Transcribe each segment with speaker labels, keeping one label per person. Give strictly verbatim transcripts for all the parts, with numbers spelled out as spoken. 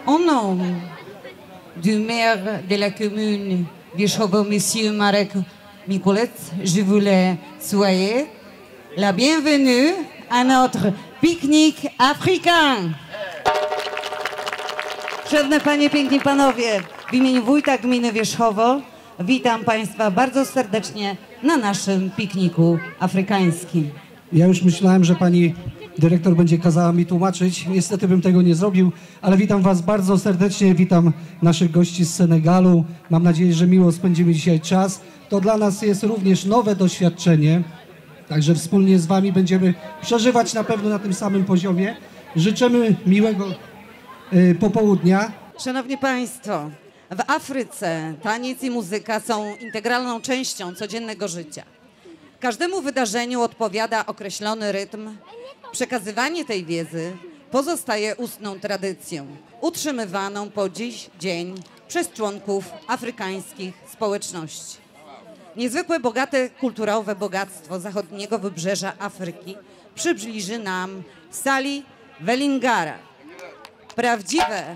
Speaker 1: Au nom du maire de la commune Wierzchowo, Monsieur Marek Mikułec, je voulais souhaiter la bienvenue à notre pique-nique africain. Szanowne Panie, piękni Panowie, w imieniu wójta gminy Wierzchowo witam Państwa bardzo serdecznie na naszym pikniku afrykańskim.
Speaker 2: Ja już myślałem, że Pani dyrektor będzie kazała mi tłumaczyć. Niestety bym tego nie zrobił, ale witam Was bardzo serdecznie. Witam naszych gości z Senegalu. Mam nadzieję, że miło spędzimy dzisiaj czas. To dla nas jest również nowe doświadczenie, także wspólnie z Wami będziemy przeżywać na pewno na tym samym poziomie. Życzymy miłego y, popołudnia.
Speaker 1: Szanowni Państwo, w Afryce taniec i muzyka są integralną częścią codziennego życia. Każdemu wydarzeniu odpowiada określony rytm. Przekazywanie tej wiedzy pozostaje ustną tradycją, utrzymywaną po dziś dzień przez członków afrykańskich społeczności. Niezwykłe, bogate kulturowe bogactwo zachodniego wybrzeża Afryki przybliży nam Sally Welingara. Prawdziwe,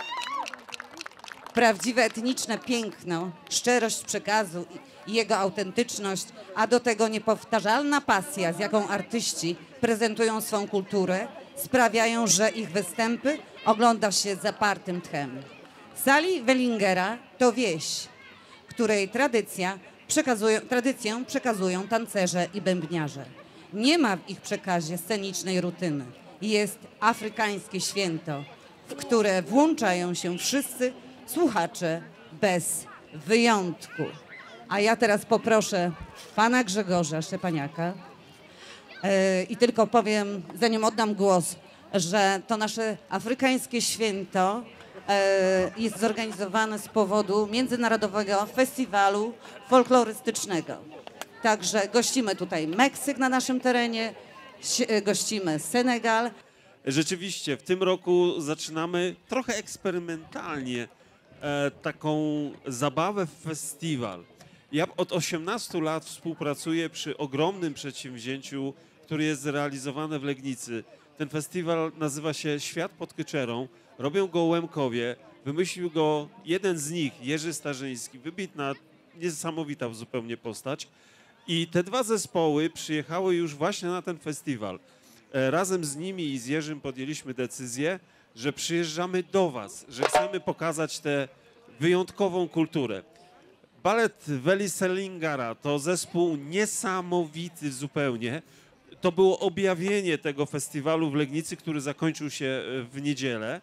Speaker 1: prawdziwe etniczne piękno, szczerość przekazu i jego autentyczność, a do tego niepowtarzalna pasja, z jaką artyści prezentują swą kulturę, sprawiają, że ich występy ogląda się zapartym tchem. Sally Welingara to wieś, której tradycja przekazują, tradycję przekazują tancerze i bębniarze. Nie ma w ich przekazie scenicznej rutyny. Jest afrykańskie święto, w które włączają się wszyscy słuchacze bez wyjątku. A ja teraz poproszę pana Grzegorza Szczepaniaka yy, i tylko powiem, zanim oddam głos, że to nasze afrykańskie święto yy, jest zorganizowane z powodu Międzynarodowego Festiwalu Folklorystycznego. Także gościmy tutaj Meksyk na naszym terenie, gościmy Senegal.
Speaker 3: Rzeczywiście, w tym roku zaczynamy trochę eksperymentalnie e, taką zabawę w festiwal. Ja od osiemnastu lat współpracuję przy ogromnym przedsięwzięciu, które jest zrealizowane w Legnicy. Ten festiwal nazywa się Świat pod Kyczerą. Robią go Łemkowie. Wymyślił go jeden z nich, Jerzy Starzyński. Wybitna, niesamowita zupełnie postać. I te dwa zespoły przyjechały już właśnie na ten festiwal. Razem z nimi i z Jerzym podjęliśmy decyzję, że przyjeżdżamy do Was, że chcemy pokazać tę wyjątkową kulturę. Balet Weli Selingara to zespół niesamowity zupełnie. To było objawienie tego festiwalu w Legnicy, który zakończył się w niedzielę.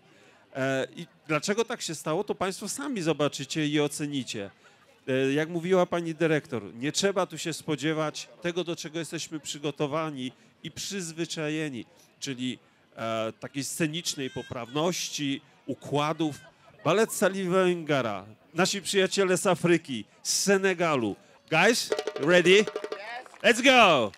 Speaker 3: I dlaczego tak się stało, to Państwo sami zobaczycie i ocenicie. Jak mówiła Pani dyrektor, nie trzeba tu się spodziewać tego, do czego jesteśmy przygotowani i przyzwyczajeni, czyli e, takiej scenicznej poprawności, układów. Balet Sally Welingara, nasi przyjaciele z Afryki, z Senegalu. Guys, ready? Let's go!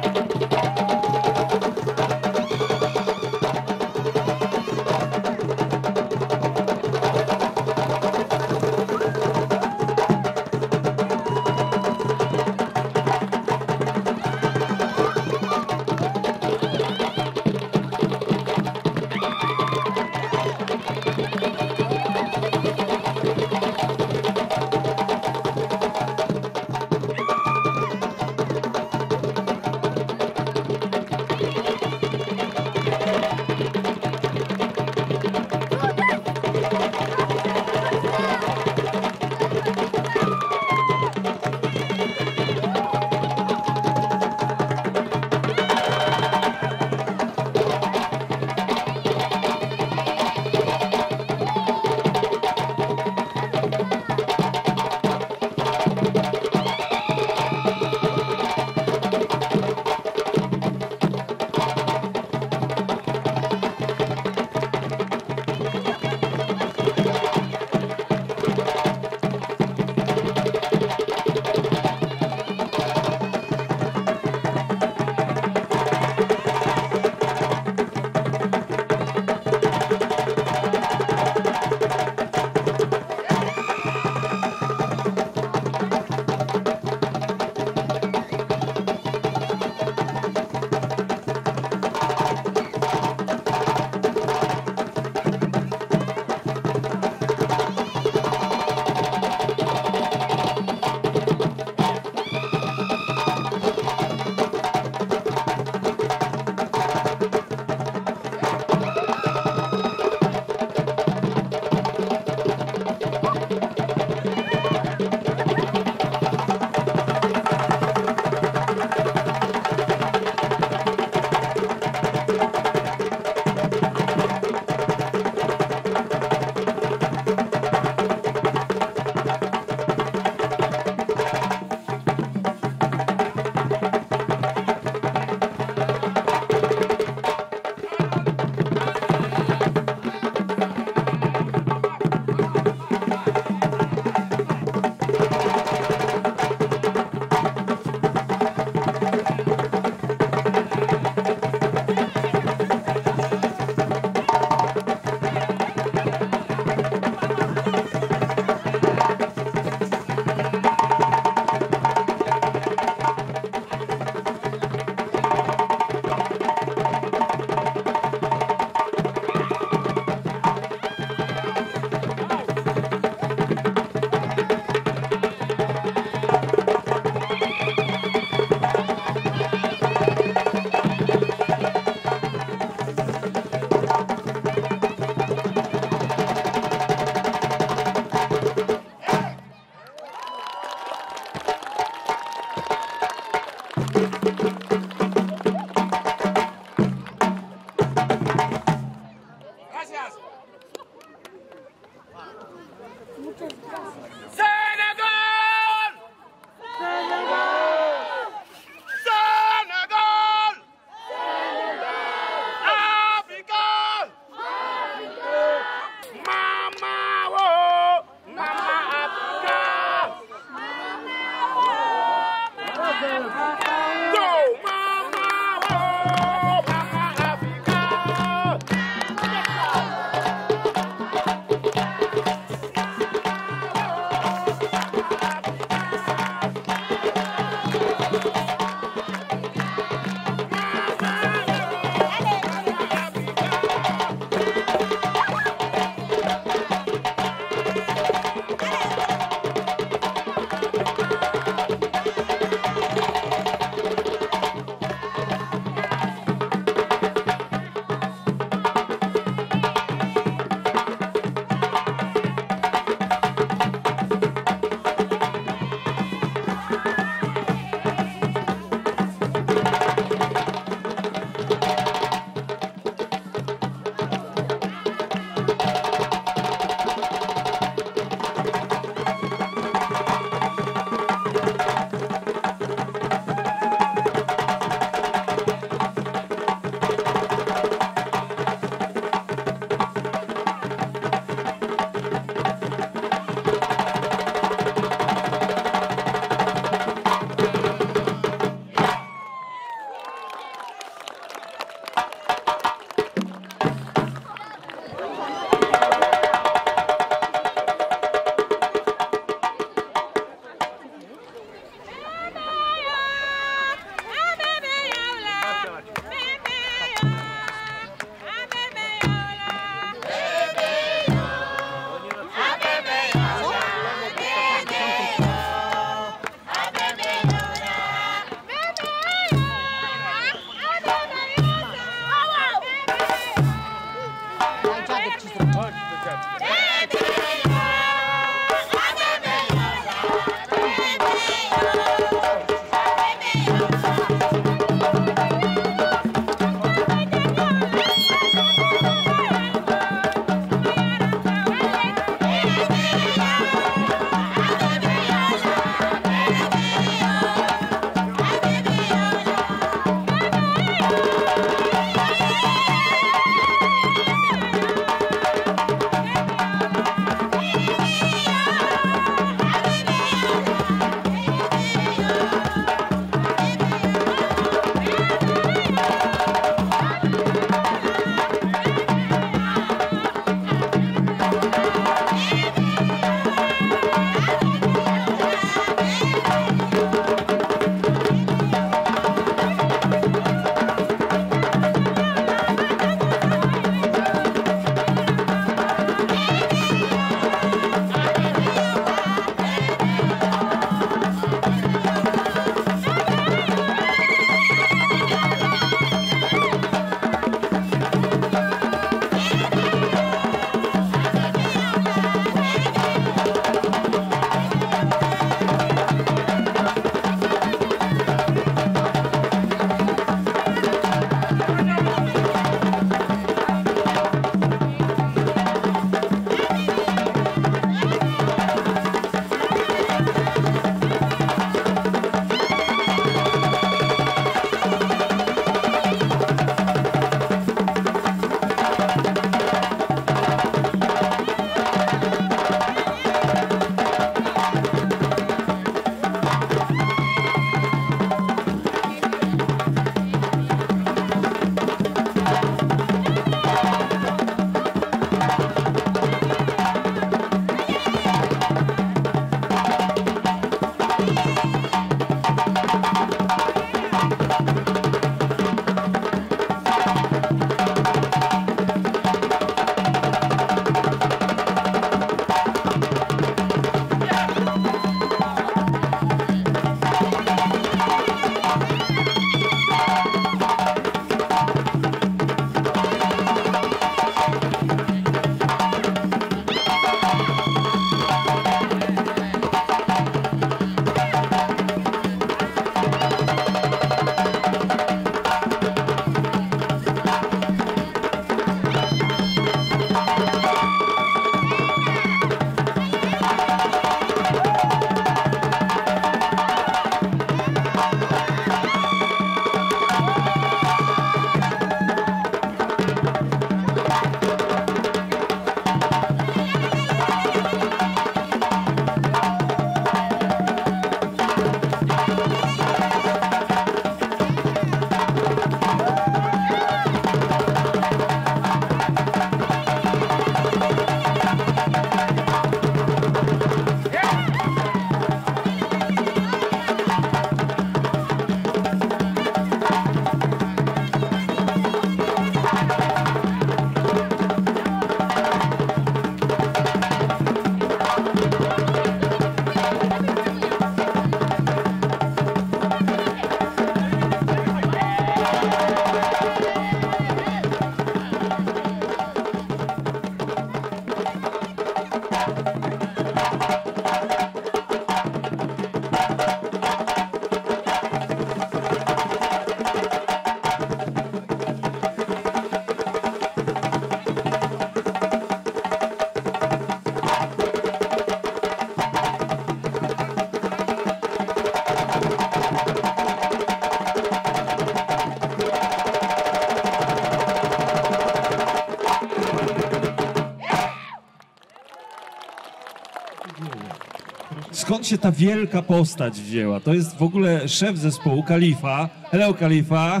Speaker 3: Skąd się ta wielka postać wzięła? To jest w ogóle szef zespołu, Kalifa. Hello, Kalifa.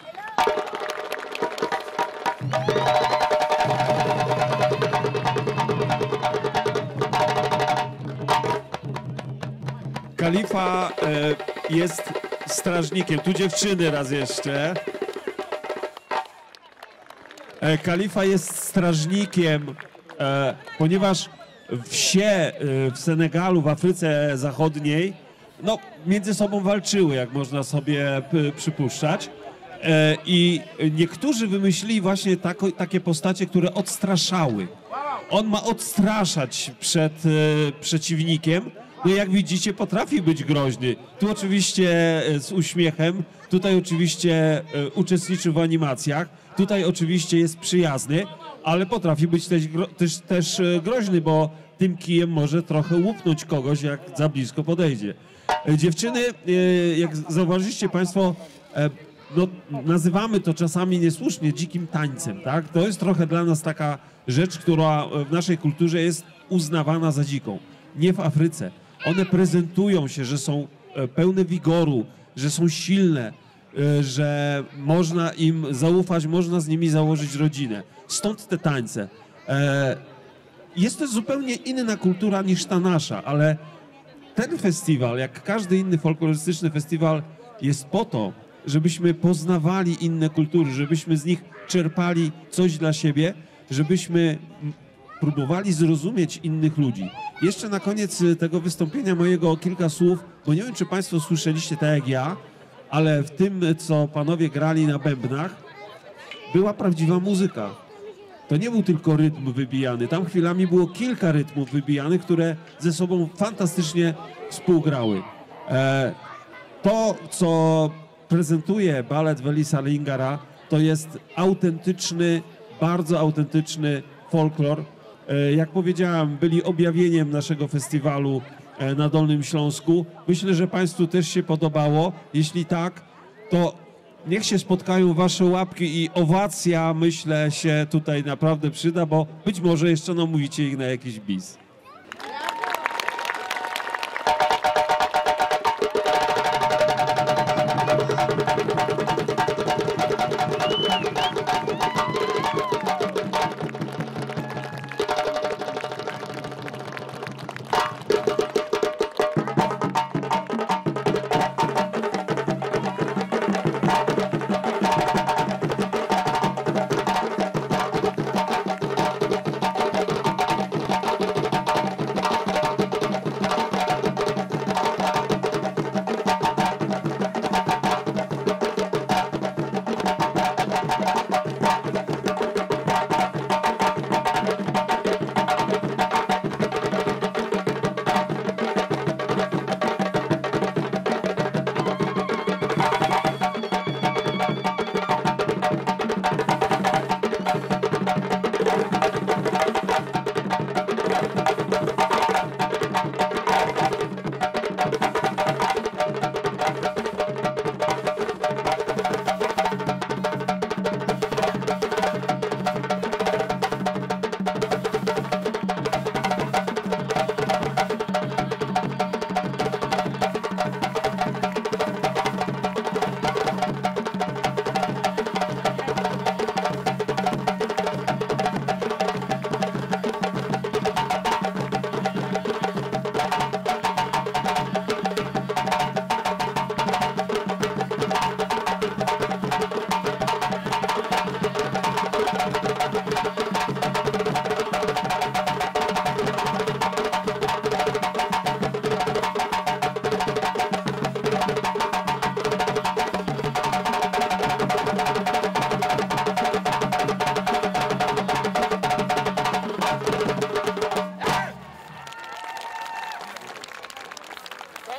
Speaker 3: Kalifa e, jest strażnikiem. Tu dziewczyny raz jeszcze. E, Kalifa jest strażnikiem, e, ponieważ wsie e, w Senegalu, w Afryce Zachodniej, no, między sobą walczyły, jak można sobie p, przypuszczać. E, I niektórzy wymyślili właśnie tako, takie postacie, które odstraszały. On ma odstraszać przed e, przeciwnikiem. No jak widzicie, potrafi być groźny. Tu oczywiście z uśmiechem, tutaj oczywiście uczestniczy w animacjach, tutaj oczywiście jest przyjazny, ale potrafi być też, też, też groźny, bo tym kijem może trochę łupnąć kogoś, jak za blisko podejdzie. Dziewczyny, jak zauważyliście Państwo, no, nazywamy to czasami niesłusznie dzikim tańcem, tak? To jest trochę dla nas taka rzecz, która w naszej kulturze jest uznawana za dziką. Nie w Afryce. One prezentują się, że są pełne wigoru, że są silne, że można im zaufać, można z nimi założyć rodzinę. Stąd te tańce. Jest to zupełnie inna kultura niż ta nasza, ale ten festiwal, jak każdy inny folklorystyczny festiwal, jest po to, żebyśmy poznawali inne kultury, żebyśmy z nich czerpali coś dla siebie, żebyśmy próbowali zrozumieć innych ludzi. Jeszcze na koniec tego wystąpienia mojego kilka słów, bo nie wiem, czy Państwo słyszeliście tak jak ja, ale w tym, co panowie grali na bębnach, była prawdziwa muzyka. To nie był tylko rytm wybijany. Tam chwilami było kilka rytmów wybijanych, które ze sobą fantastycznie współgrały. E, to, co prezentuje balet Weli Salingara, to jest autentyczny, bardzo autentyczny folklor. Jak powiedziałem, byli objawieniem naszego festiwalu na Dolnym Śląsku. Myślę, że Państwu też się podobało. Jeśli tak, to niech się spotkają Wasze łapki i owacja, myślę, się tutaj naprawdę przyda, bo być może jeszcze namówicie ich na jakiś bis.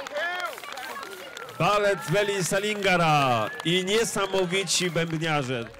Speaker 3: Balet Weli Salingara i niesamowici bębniarze.